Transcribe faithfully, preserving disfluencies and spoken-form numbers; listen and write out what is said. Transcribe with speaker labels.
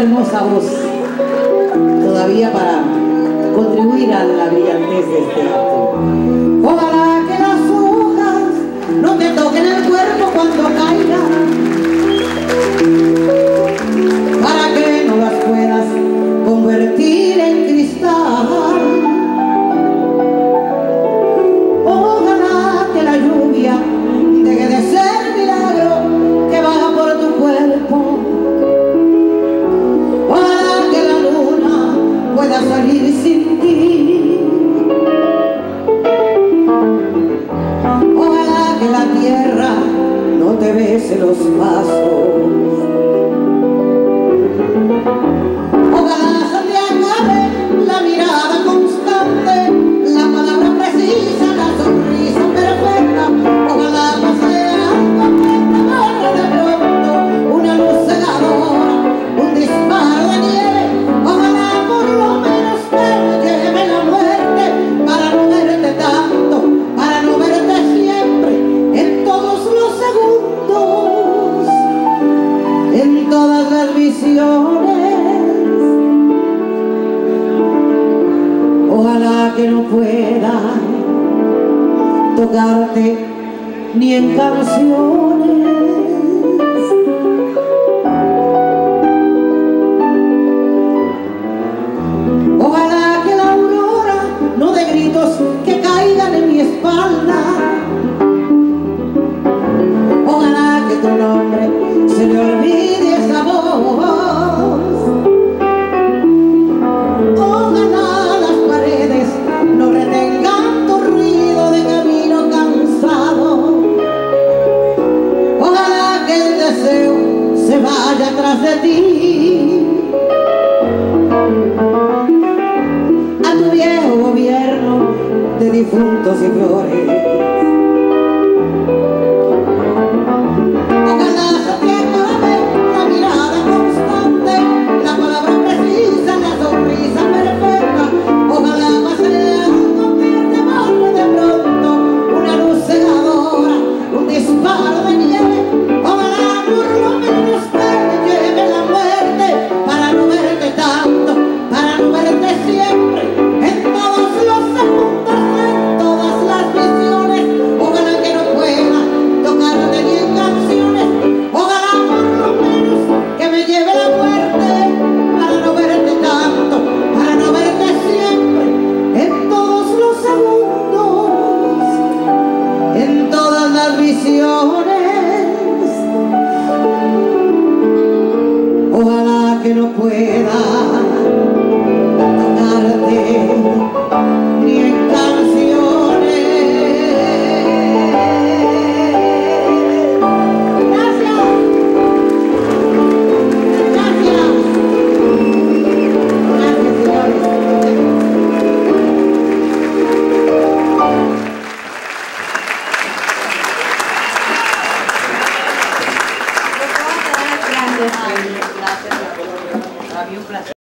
Speaker 1: hermosa voz todavía para contribuir a la brillantez de este acto. Ojalá que las hojas no te toquen el cuerpo cuando caigan, para que no las puedas convertir en cristal. Ojalá que la lluvia deje de ser milagro que baja por tu cuerpo. Ojalá que la luna pueda salir sin ti. Ojalá que la tierra no te bese los pasos. Ojalá se te acabe la mirada constante, la palabra precisa, la sonrisa perfecta. Ojalá pase algo que te borre de pronto, una luz cegadora, un disparo de nieve. Ojalá por lo menos te lleve la muerte, para no verte tanto, para no verte siempre, en todos los segundos, en todas las visiones. Ojalá que no pueda tocarte ni en canciones. Ojalá que la aurora no dé gritos que caigan en mi espalda. Ojalá que tu nombre se le olvide esa voz. Se vaya atrás de ti, a tu viejo gobierno de difuntos y flores. Ojalá se te acabe la mirada constante, la palabra precisa, la sonrisa perfecta. Ojalá pase algo que te borre de pronto, una luz cegadora, un disparo de nieve. Ojalá por lo menos te lleve la muerte, para no verte tanto, para no verte siempre, en todos los segundos, en todas las visiones. Ojalá que no pueda tocarte ni en canciones. Ojalá por lo menos que me lleve la muerte, para no verte tanto, para no verte siempre, en todos los segundos, en todas las visiones. Ojalá que no pueda tocarte ni en canciones. Gracias. Gracias. Gracias, señores.
Speaker 2: Gracias, para mí un placer.